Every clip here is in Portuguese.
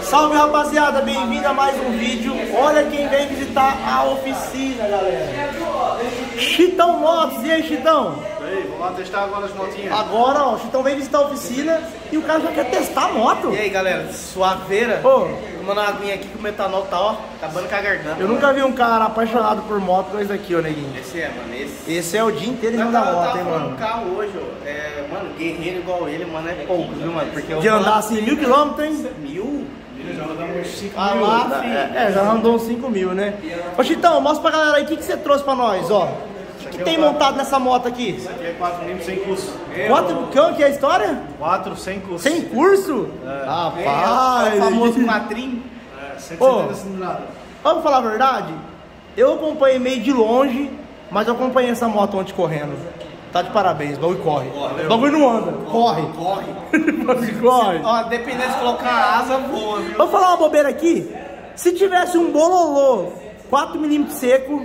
Salve, rapaziada, bem-vindo a mais um vídeo. Olha quem vem visitar a oficina, galera. Chitão Motos, e aí, Chitão? E aí, vamos lá testar agora as motinhas. Agora, ó, o Chitão vem visitar a oficina e o cara já quer testar a moto. E aí, galera, suaveira? Ô, tomando uma aguinha aqui que o metanol tá, ó, acabando com a garganta. eu nunca vi um cara apaixonado por moto com esse aqui, ó, neguinho. Esse é, mano, esse. Esse é o dia inteiro em cima da moto, hein, um mano. carro hoje, ó, mano, guerreiro igual ele, mano, é pouco, viu, mano? Porque De andar assim 1000 km, hein? 1000? Já rodamos uns 5 Ah mil. lá, filho. Já andou uns 5 mil, né? Ô, Chitão, mostra pra galera aí o que você trouxe pra nós, ó. O que tem montado nessa moto aqui? Isso aqui é 4mm sem curso. Quanto que é a história? 4 sem curso. Sem curso? Rapaz! É o famoso quatrinho. 170 cilindrada. Vamos falar a verdade? Eu acompanhei meio de longe, mas eu acompanhei essa moto ontem correndo. Tá de parabéns, o bagulho corre. O bagulho não anda, corre. Corre. Ó, dependendo de colocar a asa, voa, viu? Vou falar uma bobeira aqui. Se tivesse um bololô 4mm seco,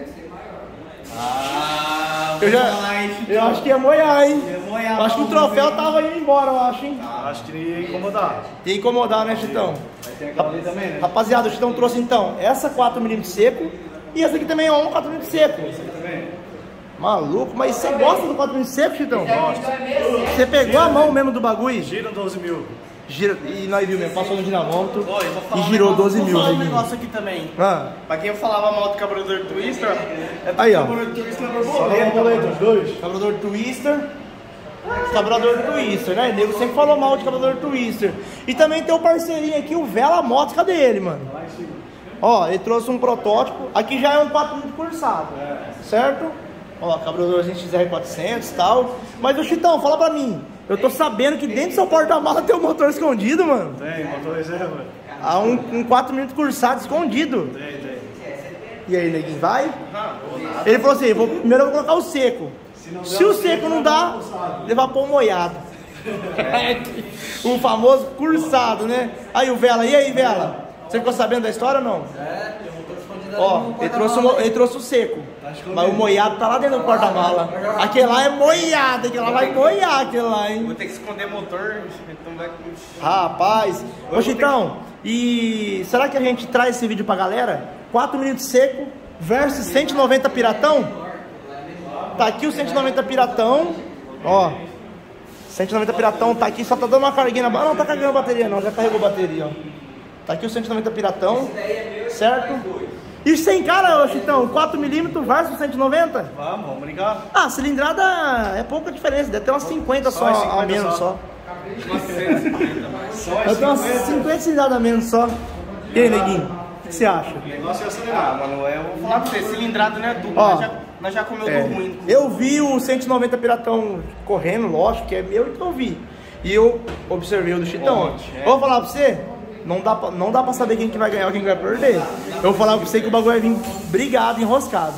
eu acho que ia moiar, hein? Eu acho que o troféu tava indo embora, eu acho, hein? Acho que ia incomodar. Ia incomodar, né, Chitão? Tem aquela ali também, né? Rapaziada, o Chitão trouxe então essa 4mm seco e essa aqui também é uma 4mm seco. Maluco, mas você gosta do 4mm seco, Chitão? Gosto. Você pegou a mão mesmo do bagulho? Gira 12 mil. Gira, e nós vimos mesmo, passou no dinamômetro Oi, vou e falar girou um 12 negócio, mil. Vou falar um Né, negócio aqui também. ah. Pra quem eu falava mal do carburador Twister, é Aí, ó. carburador Twister Borboleta, os dois. Carburador Twister. Carburador Twister, né? O nego sempre falou mal de carburador Twister. E também tem o parceirinho aqui, o Vela Motos. Cadê ele, mano? Ó, ele trouxe um protótipo. Aqui já é um 4mm cursado, certo? Ó, carburadorzinho XR400 e tal. Mas o Chitão, fala pra mim. Eu tô sabendo que dentro do seu porta-mala tem um motor escondido, mano. Tem, motor reserva. Há um 4mm cursado escondido. Tem. E aí, neguinho, vai? Ele falou assim, primeiro eu vou colocar o seco. Se o seco não dá, levar pra um moiado. O famoso cursado, né? Aí o Vela, e aí, Vela? Você ficou sabendo da história ou não? Tem um motor escondido. Ó, ele trouxe o seco. Mas o moiado tá lá dentro do porta-mala. Aquele lá é moiado, aquele lá vai moiar, aquele lá, hein? Vou ter que esconder motor, então vai... Rapaz. Ô, Chitão, e será que a gente traz esse vídeo pra galera? 4mm seco versus 190 piratão? Tá aqui o 190 piratão, ó. 190 piratão tá aqui, só tá dando uma carguinha na... Ah, não tá carregando bateria não, já carregou bateria, ó. Tá aqui o 190 piratão, certo? E sem cara, ô Chitão, 4mm versus 190? Vamos brincar. Ah, cilindrada é pouca diferença, deve ter umas 50 só, a menos só. Deve ter umas 50 cilindradas a menos só. E aí, neguinho, o que você acha? O negócio é acelerar. Mano, eu vou falar pra você, cilindrado não é tudo, Ó, nós já comeu do ruim. Eu vi o 190 piratão correndo, lógico que é meu, então eu vi. E eu observei o do Chitão. Eu vou falar pra você, não dá pra saber quem que vai ganhar ou quem que vai perder. Eu vou falar pra você que o bagulho vai vir brigado, enroscado.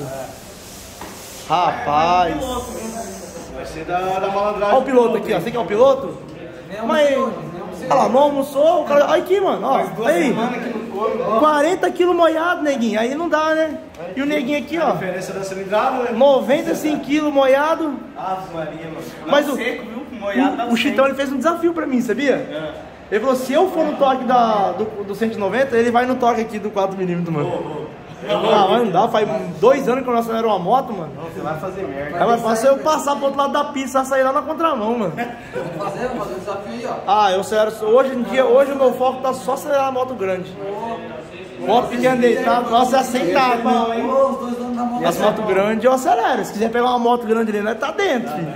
Rapaz. Vai ser da malandragem. Olha o piloto aqui, ó. Você que é o piloto? Mas, olha lá, não almoçou, o cara... Olha aqui, mano, ó. Aí, 40 kg moiado, neguinho. Aí não dá, né? E o neguinho aqui, A ó. diferença da cilindrada, né? 95 kg moiado. Ave Maria, mano. Mas Não, seco, viu? Moiado tá o Chitão, ele fez um desafio pra mim, sabia? Ele falou, se eu for no toque do 190, ele vai no toque aqui do 4mm, mano. Ah, mas não dá, faz 2 anos que eu não acelero uma moto, mano. Você vai fazer merda. Aí vai fazer eu passar pro outro lado da pista, sair lá na contramão, mano. Vamos fazer um desafio aí, ó. Ah, eu acelero, hoje o meu foco tá só acelerar a moto grande. Moto pequena deitada, nossa, é sentado, mano. Os dois donos da moto. As motos grandes eu acelero, se quiser pegar uma moto grande ali, nós tá dentro, filho.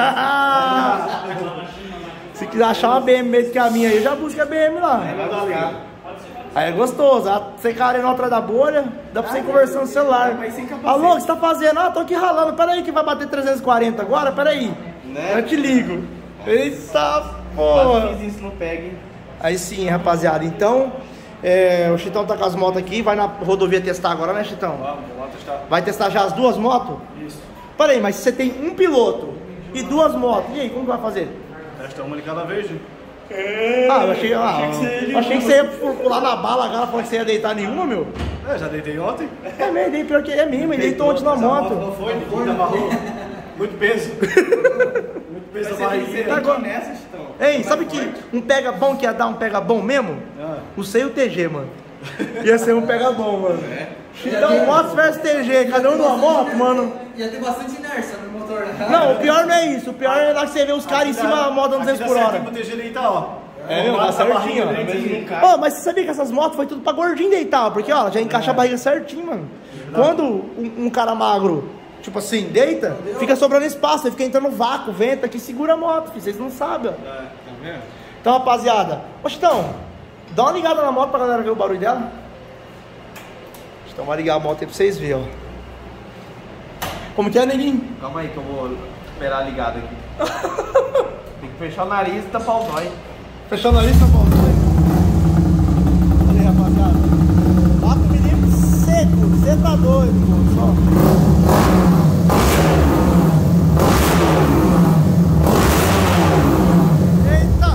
Se quiser achar uma BM meio que a minha aí, eu já busco a BM lá. Aí é gostoso, você carregando atrás da bolha, dá pra você ir conversando no celular. Alô, o que você tá fazendo? Ah, tô aqui ralando, peraí que vai bater 340 agora, peraí. Né? Eu te ligo. Eita porra. Fiz isso no PEG. Aí sim, rapaziada, então, o Chitão tá com as motos aqui, vai na rodovia testar agora, né, Chitão? Vamos testar. Vai testar já as duas motos? Isso. Peraí, mas se você tem um piloto e duas motos, e aí, como que vai fazer? Testa uma de cada vez, né? Ah, eu achei que você ia pular na bala agora, falando que você ia deitar nenhuma, meu. Já deitei ontem. É mesmo, dei pior que é mesmo, ele deitou ontem na Essa moto. Não foi, ninguém amarrou. Muito peso. Muito peso da barriguinha. Você tá nessa, Chitão? Ei, sabe que um pega bom que ia dar um pega bom mesmo? O C e o TG, mano. Ia ser um pega bom, mano. Então, motos versus TG, cada um numa moto, mano. Ia ter bastante inércia no motor, né? Não, o pior não é isso. O pior é lá que você vê os caras em cima da moto dando 200 por hora. Aqui pro TG deitar, ó. É, meu, tá certinho, ó. Ô, mas você sabia que essas motos foi tudo pra gordinho deitar? Porque, ó, já encaixa a barriga certinho, mano. Quando um cara magro, tipo assim, deita, fica sobrando espaço, ele fica entrando vácuo, venta, que segura a moto, filho, vocês não sabem, ó. Então, rapaziada, ô Chitão, dá uma ligada na moto pra galera ver o barulho dela. Então, vai ligar a moto aí pra vocês verem, ó. Como que é, neguinho? Calma aí que eu vou esperar ligado aqui. Tem que fechar o nariz e tampar o zóio. Fechando a lista, Paulo. Olha aí, rapaziada. 4 milímetros seco. Você tá doido, mano. Só. Eita!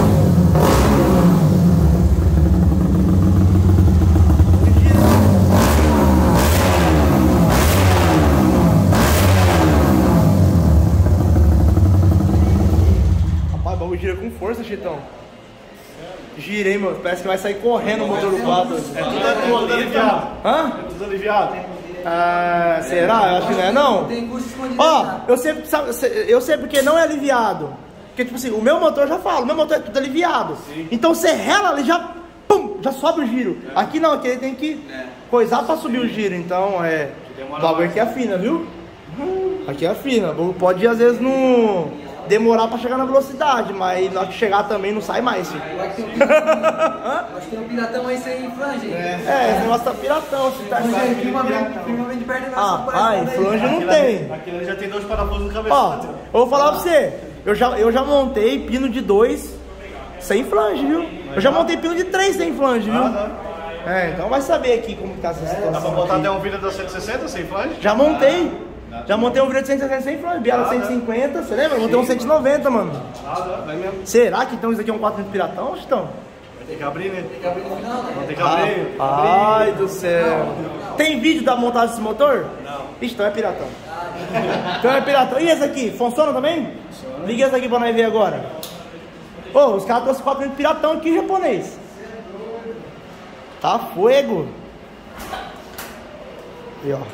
Rapaz, o bagulho gira com força, Chitão. Girei, mano. Parece que vai sair correndo o motor do quadro. É tudo aliviado. Hã? É tudo aliviado. Ah, será? Eu acho que não é, não. Tem custo escondido. Ó, eu sei porque não é aliviado. Porque, tipo assim, o meu motor, já falo, o meu motor é tudo aliviado. Sim. Então você rela, ele já, pum, já sobe o giro. Aqui não, aqui ele tem que coisar pra subir o giro. Então, o bagulho aqui é fina, viu? Aqui é fina. Pode, às vezes, não demorar pra chegar na velocidade, mas na hora que chegar também não sai mais, filho. Acho que tem um piratão aí sem flange. Esse negócio tá piratão, você tá Flange, ligado? firma vem de perto e vai Ah, pai, flange não tem. Aquilo ali já tem 2 parafusos no Ó, cabeçote. eu vou falar pra você, eu já montei pino de 2 sem flange, viu? Eu já montei pino de 3 sem flange, viu? Então vai saber aqui como tá essa Dá pra situação botar aqui. até um vídeo da 160 sem flange? Já montei. Já montei um vídeo de 160 sem flange, biela 150, você lembra? Eu montei um 190, mano. Vai mesmo. Será que então isso aqui é um 4 de piratão, Chitão? Vai ter que abrir, né? Tem que abrir no final, né? Vai ter que abrir. Ai do céu. Tem vídeo da montagem desse motor? Não. Ixi, então é piratão. Então é piratão. E esse aqui, funciona também? Liga esse aqui pra nós ver agora. Ô, os caras trouxeram 4 de piratão aqui, japonês. Tá fuego. E ó.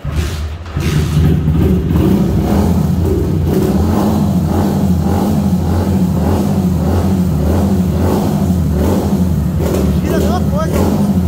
Gira a mesma coisa.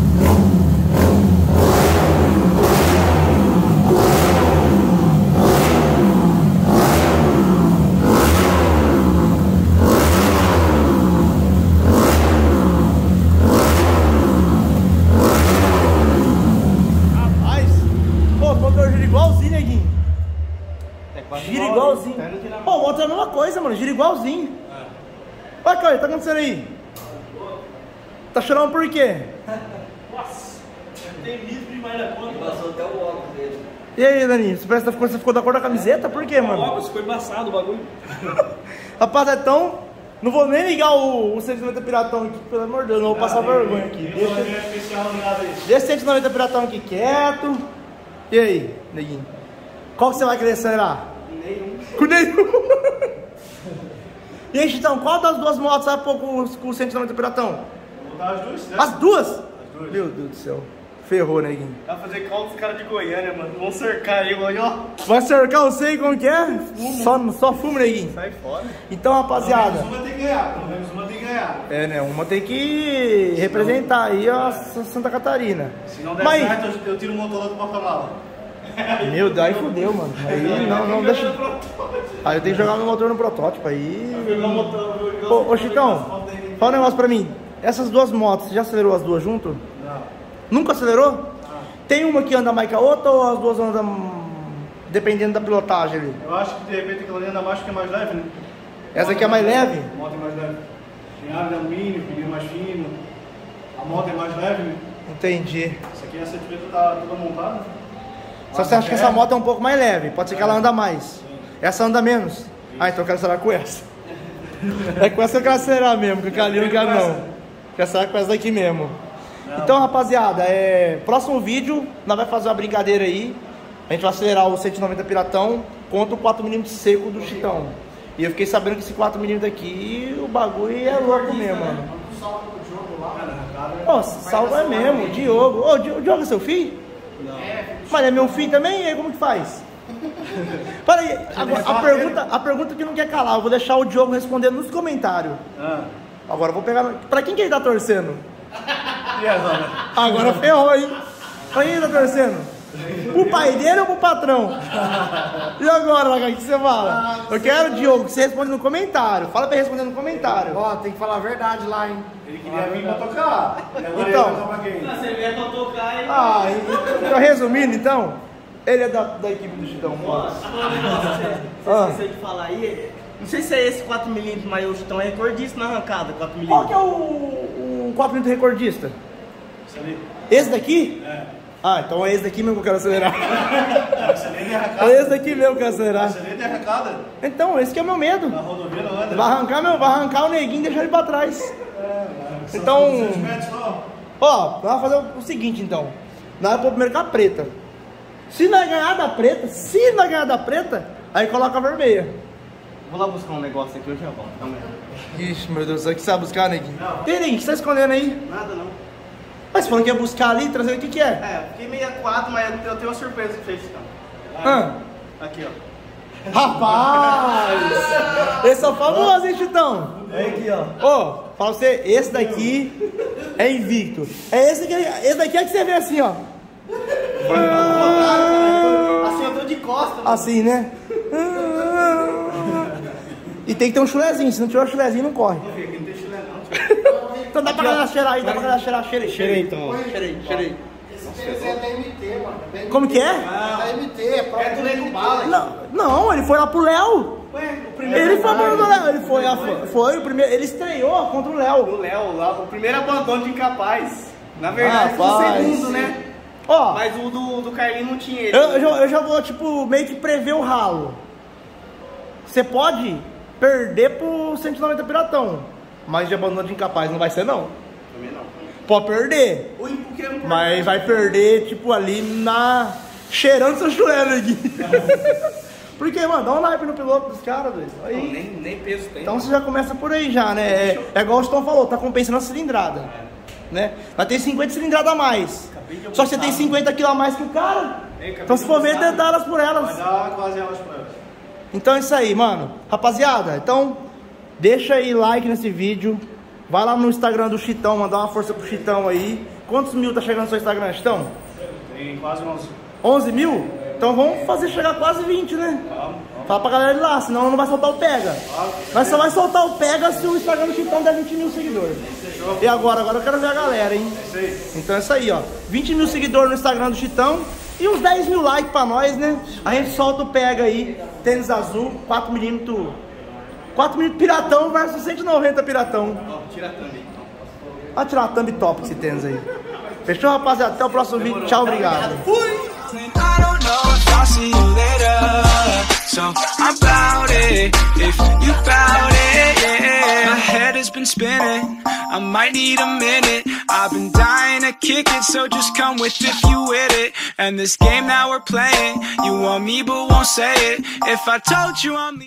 Rapaz, pô, o motor gira igualzinho, neguinho. Gira igualzinho. Pô, o motor é a mesma coisa, mano. Gira igualzinho. Olha, Caio, tá acontecendo aí? Tá chorando por quê? Passou até o óculos dele. E aí, Daninho? Você ficou da cor da camiseta? Por quê, mano? Óculos ficou embaçado o bagulho. Rapaz, então, não vou nem ligar o 190 Piratão aqui, pelo amor de Deus, não vou passar vergonha aqui. Deixa o 190 Piratão aqui quieto. E aí, neguinho? Qual que você vai querer acelerar? Nenhum. Com nenhum? E aí, Chitão, qual das duas motos vai pôr com o 190 Piratão? Vou botar as duas, né? As duas? duas. Meu Deus do céu. Ferrou, neguinho. Vai fazer call dos caras de Goiânia, mano. Vão cercar ele, ó. Vai cercar você como que é? Só fumo, neguinho. Sai fora. Então, rapaziada. Pelo menos uma tem que ganhar. Pelo menos uma tem que ganhar. É, né? Uma tem que representar aí a Santa Catarina. Se não der Mas, certo, eu tiro o motor do porta-mala. meu Deus, aí fudeu, mano. Aí não deixa. Aí eu tenho que jogar meu motor no protótipo. Aí. Ô, Chitão, fala um negócio pra mim. Essas duas motos, você já acelerou as duas junto? Não. Nunca acelerou? Tem uma que anda mais que a outra ou as duas andam dependendo da pilotagem ali? Eu acho que de repente aquela ali anda mais porque é mais leve, né? Essa aqui é mais leve? A moto é mais leve. Tem ar de alumínio, pneu mais fino. A moto é mais leve, né? Entendi. Essa aqui, essa etiqueta tá toda montada. Só você acha que essa moto é um pouco mais leve? Pode ser que ela anda mais. Essa anda menos? Ah, então eu quero acelerar com essa. É com essa que eu quero acelerar mesmo, com aquela ali eu não quero não. Quero acelerar com essa daqui mesmo. Então, rapaziada, próximo vídeo nós vamos fazer uma brincadeira aí. A gente vai acelerar o 190 Piratão contra o 4mm seco do Chitão. E eu fiquei sabendo que esse 4mm aqui, o bagulho é louco mesmo, mano. Ó, salva é mesmo, Diogo. Ô, Diogo é seu filho? Não. Mas é meu filho também? E aí, como que faz? Peraí, a pergunta que não quer calar, eu vou deixar o Diogo respondendo nos comentários. Agora eu vou pegar. Pra quem que ele tá torcendo? E agora? Agora ferrou, hein? Pra quem ele tá torcendo? Pro pai dele ou pro patrão? E agora, Lagarto, o que você fala? Eu quero, Diogo, que você responde no comentário. Fala pra ele responder no comentário. Ó, tem que falar a verdade lá, hein? Ele queria vir pra tocar. E agora Então. ele vai tocar pra quem? Você vier pra tocar e... Ah, então resumindo, então, ele é da equipe do Chitão. Você esqueceu de falar aí. Não sei se é esse 4mm, mas o Chitão é recordista na arrancada, 4mm. Qual que é o 4mm recordista? Isso ali. Esse daqui? É. Ah, então é esse daqui mesmo que eu quero acelerar. Você nem de arrancada. É esse daqui mesmo que eu quero acelerar. Você nem de arrancada. Então, esse que é o meu medo. Na rodovia não anda. Vai arrancar o neguinho e deixar ele pra trás. Então, 200 metros só. ó, nós vamos fazer o seguinte então. Nós vamos pôr primeiro com a preta. Se nós ganhar da preta, aí coloca a vermelha. Vou lá buscar um negócio aqui, eu já volto. Calma aí. Ixi, meu Deus, o que você vai buscar, neguinho? E aí, neguinho, o que você tá escondendo aí? Nada não. Mas você falou que ia buscar ali, trazer o que é? É, fiquei meio A4, mas eu tenho uma surpresa pra vocês, Chitão. Ah, Aqui, ó. rapaz! Esse é o famoso, hein, Chitão? Vem aqui, ó. Ô, fala pra você, esse daqui é invicto. É esse daqui é que você vê assim, ó. Assim eu tô de costas, mano. Assim, né? E tem que ter um chulezinho, se não tiver um chulezinho, não corre. Aqui não tem chulé não. Então dá pra galera cheirar aí, dá pra galera cheirar. Cheirei então. Cheirei. Esse é da MT, mano. Como que é? Da MT, é próprio. É do Nego Bala. Não, ele foi lá pro Léo. Ué, o primeiro... Ele foi pro Léo, ele foi o primeiro, ele estreou contra o Léo. O Léo, lá, o primeiro abandono de Incapaz. Na verdade, foi o Rapaz. segundo, né? Ó, Mas o do Carlinho não tinha ele. eu já vou, tipo, meio que prever o ralo. Você pode perder pro 190 Piratão, mas de abandono de Incapaz não vai ser, não. Também não. Pode perder, O porque é um mas vai perder, tipo, ali cheirando seu chuelo aqui. Porque, mano, dá um naipe no piloto dos caras, doido. Aí. Nem peso tem. Então você já começa por aí já, né? É igual o Stone falou, tá compensando a cilindrada. Né? Vai ter 50 cilindradas a mais. Só que você tem 50 kg a mais que o cara. Então se for ver, tentar elas por Vai elas. dar quase elas pra elas. Então é isso aí, mano. Rapaziada, então deixa aí like nesse vídeo. Vai lá no Instagram do Chitão, mandar uma força pro Chitão aí. Quantos mil tá chegando no seu Instagram, Chitão? Tem quase 11. 11 mil? Então vamos fazer chegar quase 20, né? Fala pra galera ir lá, senão não vai soltar o pega. Mas só vai soltar o pega se o Instagram do Chitão der 20 mil seguidores. E agora eu quero ver a galera, hein? Então é isso aí, ó. 20 mil seguidores no Instagram do Chitão e uns 10 mil likes pra nós, né? A gente solta o pega aí, tênis azul, 4mm. 4mm Piratão versus 190 Piratão. Tira a thumb aí. Vai tirar uma thumb top esse tênis aí. Fechou, rapaziada? Até o próximo vídeo. Tchau, obrigado. I don't know if I'll see you later, so I'm about it, if you bout it, yeah. My head has been spinning, I might need a minute. I've been dying to kick it, so just come with if you with it. And this game that we're playing, you want me but won't say it. If I told you I'm the